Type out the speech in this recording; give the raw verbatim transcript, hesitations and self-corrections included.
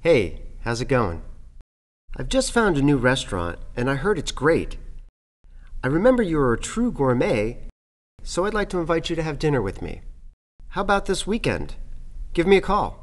Hey, how's it going? I've just found a new restaurant, and I heard it's great. I remember you are a true gourmet, so I'd like to invite you to have dinner with me. How about this weekend? Give me a call.